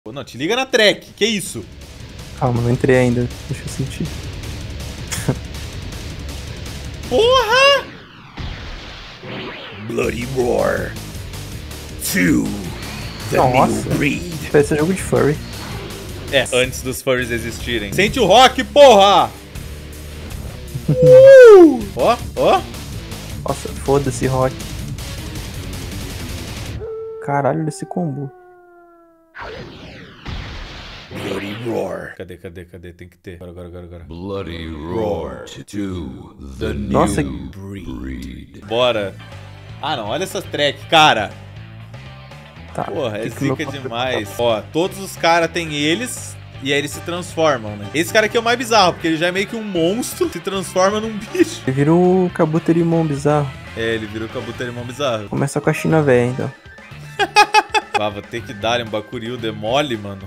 Pô, não, te liga na track. Que isso? Calma, não entrei ainda. Deixa eu sentir. Porra! Bloody Roar 2. Nossa. Breed. Parece jogo de furry. É, antes dos furries existirem. Sente o rock, porra! Ó, ó. Nossa, foda-se, rock. Caralho, esse combo. Bloody Roar. Cadê? Tem que ter. Agora. Bloody Roar 2, the Nossa, new breed. Bora. Ah, não. Olha essas track, cara. tá. Porra, é Que que meu zica computador demais. Ó, todos os caras têm eles e aí eles se transformam, né? Esse cara aqui é o mais bizarro, porque ele já é meio que um monstro, se transforma num bicho. Ele vira o Kabuterimon bizarro. É, ele virou o Kabuterimon bizarro. Começa com a China velha, então. Ah, vou ter que dar um Bakuryu demole, mano.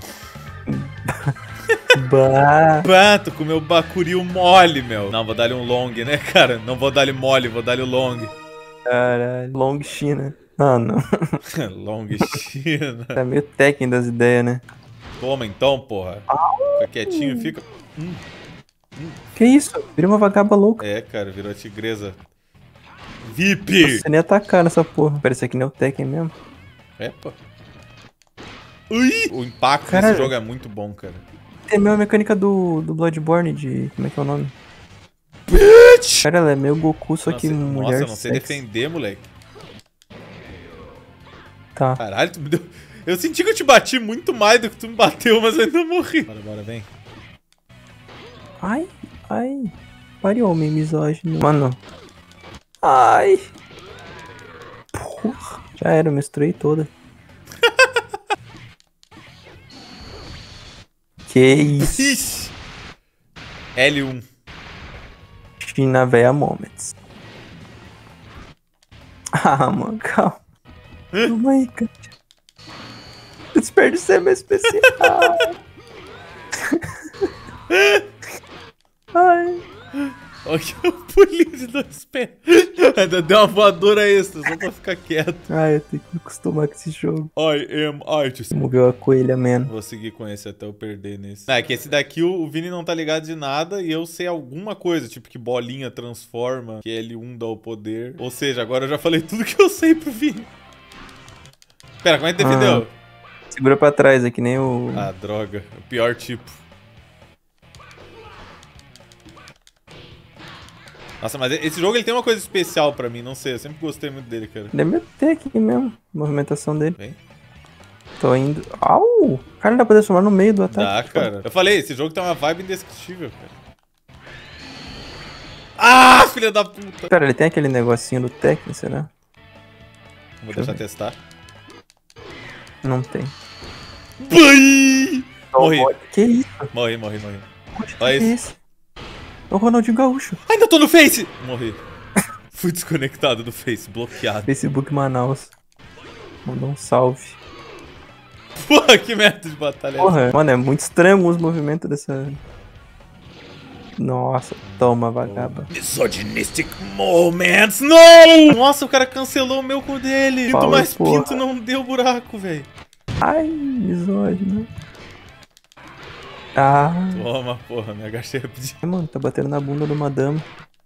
Bah. Pronto, com o meu Bakuryu mole, meu. Não, vou dar-lhe um long, né, cara? Não vou dar-lhe mole, vou dar-lhe o long. Caralho. Long China. Ah, não. Long China. Tá meio Tekken das ideias, né? Toma então, porra. Fica quietinho, fica... Que isso? Vira uma vagaba louca. É, cara, virou a tigresa. VIP! Você nem atacar nessa porra. Parece que nem o Tekken mesmo. É, pô. Ui! O impacto Caralho. desse jogo é muito bom, cara. Tem a mesma mecânica do Bloodborne de... Como é que é o nome? Bitch! Cara, ela é meio Goku, só que mulher Nossa, eu não sei sexy. defender, moleque. Tá. Caralho, tu me deu... Eu senti que eu te bati muito mais do que tu me bateu, mas eu ainda morri. Bora, vem. Ai. Pare, homem misógino. Mano. Ai. Porra. Já era, eu misturei toda. Que isso? Ixi. L1. China véia moments. Ah, mano, calma. Calma aí, cara. Desperdicei meu especial. Ai. Olha o pulinho de 2 pés. Ainda deu uma voadora extra, só pra ficar quieto. Ai, eu tenho que me acostumar com esse jogo. I am artist. Moveu a coelha, man. Vou seguir com esse até eu perder nesse. Ah, é que esse daqui o Vini não tá ligado de nada e eu sei alguma coisa, tipo que bolinha transforma, que L1 dá o poder. Ou seja, agora eu já falei tudo que eu sei pro Vini. Pera, como é que defendeu? Segura pra trás, é que nem o... Ah, droga. O pior tipo. Nossa, mas esse jogo ele tem uma coisa especial pra mim, não sei. Eu sempre gostei muito dele, cara. Ele é meio Tekken mesmo, a movimentação dele. Vem. Tô indo... Au! Cara, dá pra transformar no meio do ataque. Dá, cara. Eu falei, esse jogo tem uma vibe indescritível, cara. Ah, filha da puta! Cara, ele tem aquele negocinho do Tekken, será? Vou Deixa eu deixar ver. testar. Não tem. Bai! Morri. Que isso? Morri. Poxa, Olha que isso. isso? É o Ronaldinho Gaúcho. Ainda tô no Face! Morri. Fui desconectado do Face, bloqueado. Facebook Manaus. Mandou um salve. Porra, que merda de batalha é essa? Porra, mano, é muito estranho os movimentos dessa... Nossa, toma, vagaba. Misogynistic moments, não! Nossa, o cara cancelou o meu com o dele. Pinto Fala, mais porra. pinto, não deu buraco, velho. Ai, misógino. Ah, Toma, porra, me agachei rapidinho. mano, tá batendo na bunda de uma dama.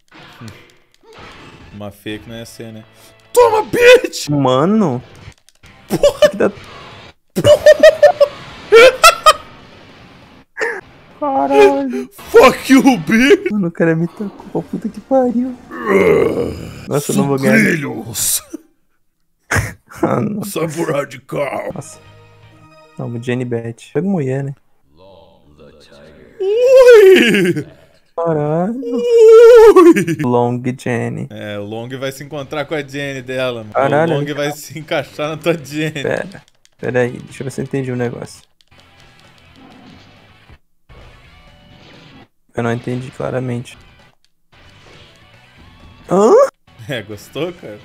Uma feia que não ia ser, né? Toma, bitch! Mano. Porra. Que dá... Caralho. Fuck you, bitch! Mano, o cara me tacou pra puta que pariu. Nossa, eu não vou ganhar. Sucrilhos! Ah, não. Sabor radical! Nossa. Não, o Jenny Bet. Pega mulher, né? Ui! Caralho. Ui! Long Jenny. É, o Long vai se encontrar com a Jenny dela, mano. Caralho, O Long ele vai se encaixar na tua Jenny. Pera aí, deixa eu ver se eu entendi o negócio. Eu não entendi claramente. Hã? É, gostou, cara?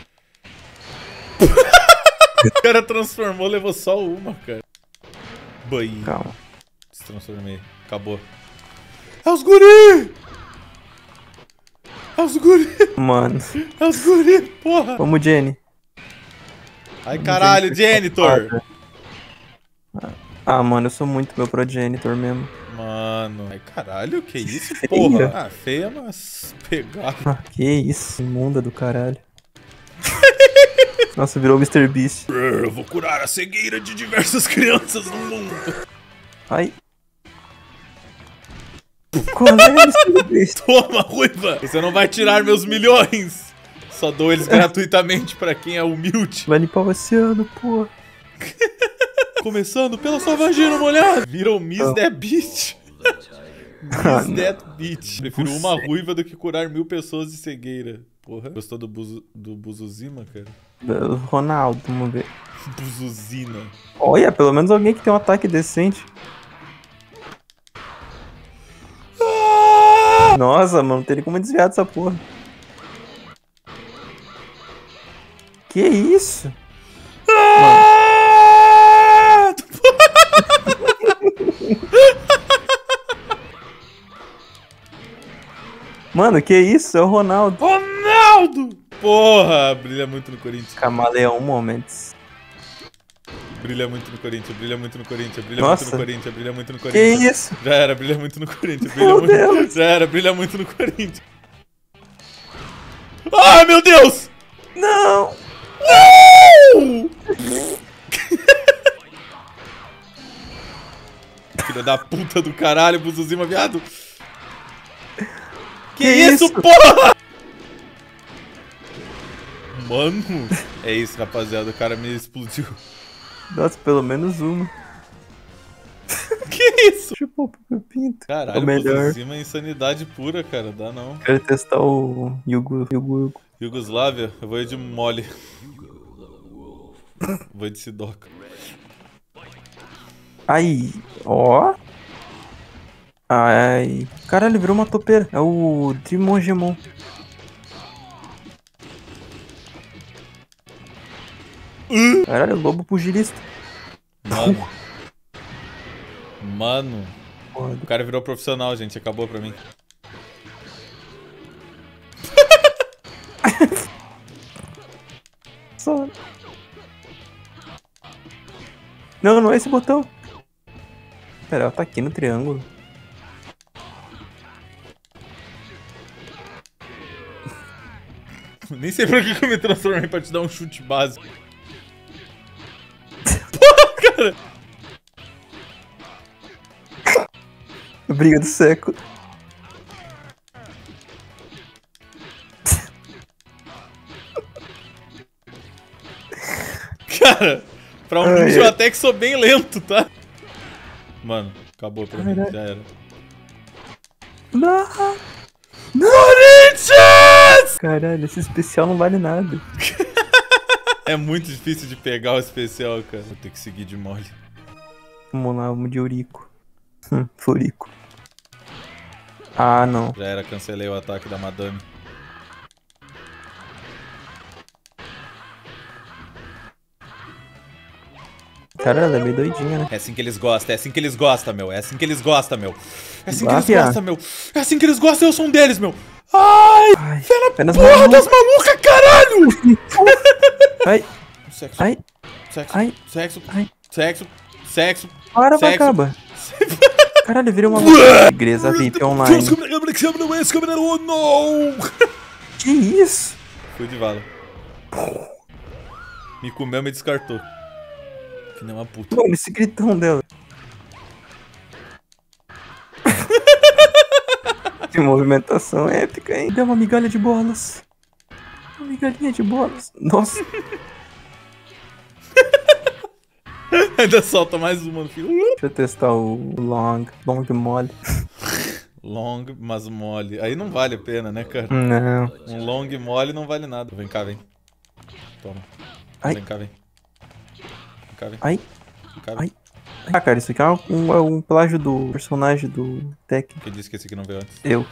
O cara transformou, levou só uma, cara. Banho. Calma. Se transformei. Acabou. É os guri! É os guri! Mano. É os guri, porra! Vamos, Jenny. Ai, caralho, Janitor! Ah, mano, eu sou muito meu progenitor mesmo. Mano. Ai, caralho, que isso, Feia. porra? Ah, feia, mas pegar. Ah, que isso, imunda do caralho. Nossa, virou o Mr. Beast. Eu vou curar a cegueira de diversas crianças no mundo. Ai. Qual é, Mr. Beast? Toma, ruiva! Você não vai tirar meus milhões! Só dou eles gratuitamente pra quem é humilde. Vai limpar o oceano, pô. Começando pela sua vagina molhada. Viram Miss That Bitch. Ah, Miss That Bitch. Prefiro uma ruiva do que curar 1000 pessoas de cegueira. Porra. Gostou do Buzuzima, cara? Ronaldo, vamos ver. Buzuzina. Olha, pelo menos alguém que tem um ataque decente. Nossa, mano, não teria como desviar dessa porra. Que isso? Mano, que isso? É o Ronaldo. Ronaldo! Porra, brilha muito no Corinthians. Camaleão Moments. Brilha muito no Corinthians, brilha muito no Corinthians, brilha Nossa. muito no Corinthians, brilha muito no Que Corinthians. isso? Já era, brilha muito no Corinthians, brilha Meu muito. Deus. Já era, brilha muito no Corinthians. Ai, meu Deus! Não! Filha da puta do caralho, Buzuzima, viado. Que Que isso, isso? porra? Mano, é isso, rapaziada, o cara me explodiu. Nossa, pelo menos uma. Que isso? Chupou o pinto. Caralho, o melhor. Buzuzima é insanidade pura, cara, dá não. Quero testar o Yugo. Yugoslávia, eu vou ir de mole. Vou ir de Sidoca. Ai, ó. Ai. Caralho, virou uma topeira. É o Dimongemon. Caralho, lobo pugilista. Mano. Mano. Foda. O cara virou profissional, gente. Acabou pra mim. Só. Não, não é esse botão. Pera, ela tá aqui no triângulo. Nem sei pra que eu me transformei pra te dar um chute básico. Porra, cara! Briga do século. Cara, pra um Ai, ninja eu ai. até que sou bem lento, tá? Mano, acabou pra mim, Caralho. já era. Não! Corinthians! Caralho, esse especial não vale nada. É muito difícil de pegar o especial, cara. Vou ter que seguir de mole. Vamos lá, vamos de Eurico. Furico. Ah, não. Já era, cancelei o ataque da madame. Cara, ela é meio doidinha, né? É assim que eles gostam, é assim que eles gostam, meu. É assim que eles gostam, meu. É assim que eles Lábia. gostam, meu. É assim que eles gostam, eu sou um deles, meu. Ai, Ai, fé na apenas porra maluco. das malucas, caralho! Ai, Sexo, ai, sexo, ai, sexo, ai. sexo, sexo. para, Sexo. Vacaba. Caralho, virou uma igreja VIP online. Não! Que isso? Fui de vala. Me comeu, me descartou. Que nem uma puta. Mano, esse gritão dela. Que movimentação épica, hein? Deu uma migalha de bolas. Uma migalhinha de bolas. Nossa. Ainda solta mais uma no fio. Deixa eu testar o long mole. Long, mas mole. Aí não vale a pena, né, cara? Não. Um long mole não vale nada. Vem cá, vem. Toma. Ai. Vem cá, vem. Vem cá, vem. Ai, Vem cá, vem. ai. Ah, cara, isso aqui é um plágio do personagem do Tech. Quem disse que esse aqui não veio antes? Eu.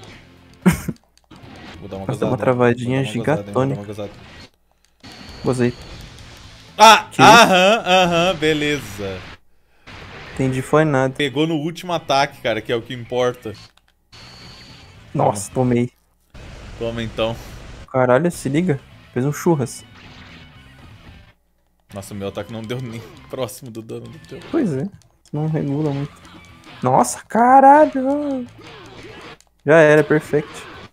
Vou dar uma Nossa, gozada. uma travadinha Vou dar uma gozada, hein? Vou dar uma gigatônica. gozada. Gozei. Ah! Que? Aham, beleza. Entendi, foi nada. Pegou no último ataque, cara, que é o que importa. Nossa, tomei. Toma então. Caralho, se liga. Fez um churras. Nossa, meu ataque não deu nem próximo do dano do teu. Pois é. não regula muito. Nossa, caralho. Já era, perfect.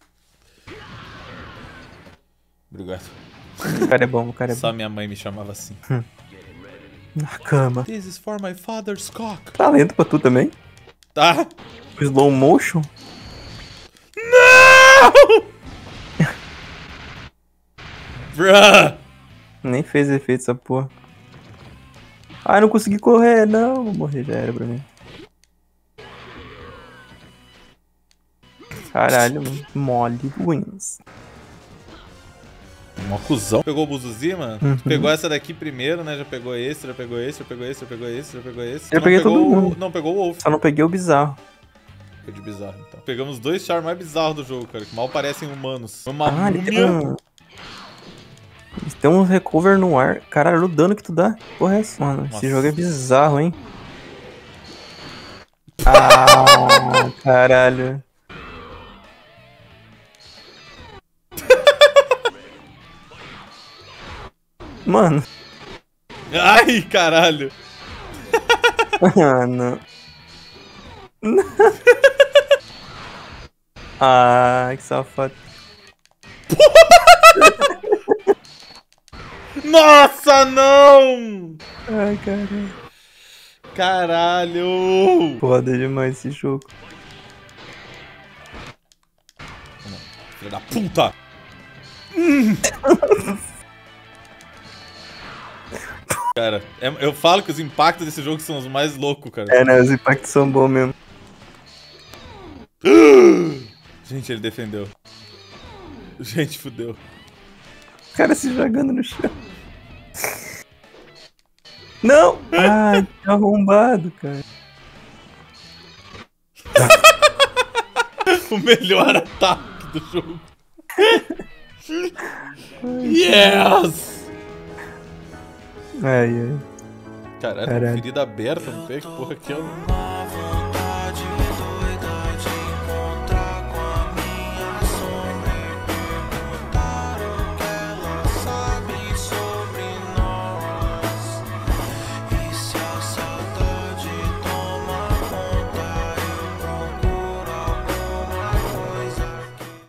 Obrigado. O cara é bom, o cara é Só bom. minha mãe me chamava assim. Na cama. This is for my father's cock. Tá lento pra tu também? Tá? Slow motion? Bruh! Nem fez efeito essa porra. Ai, não consegui correr, não. Vou morrer, já era pra mim. Caralho, mano. Mole wins. Mó cuzão. Pegou o Buzuzi, mano? Tu pegou essa daqui primeiro, né? Já pegou esse, já pegou esse, já pegou esse, já pegou esse, já pegou esse. Eu peguei todo mundo. Não, pegou o Wolf. Só não peguei o bizarro. Foi de bizarro, então. Pegamos os dois chars mais bizarros do jogo, cara, que mal parecem humanos. Uma Ele tem múmia. Eles têm um recover no ar. Caralho, olha o dano que tu dá. Porra, é essa? Mano, Nossa. esse jogo é bizarro, hein? Ah, caralho. Mano. Ai, caralho. Ah, não. Ah, que safado. Nossa, não! Ai, caralho. Caralho! Foda demais esse jogo. Filha da puta! Cara, eu falo que os impactos desse jogo são os mais loucos, cara. É, né? Os impactos são bons mesmo. Gente, ele defendeu. Gente, fudeu. O cara se jogando no chão. Não! Ai, que arrombado, cara. O melhor ataque do jogo. Yes! Ai, ai. Caralho, Caralho. ferida aberta no pé, que porra que é?